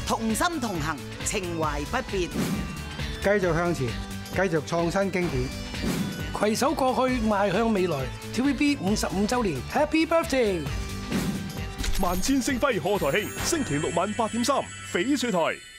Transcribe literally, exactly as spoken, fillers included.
同心同行，情懷不變。 繼續向前，繼續創新經典， 攜手過去，邁向未來。T V B 五十五週年 Happy Birthday！ 萬千星輝賀台慶，星期六晚八點三，翡翠台。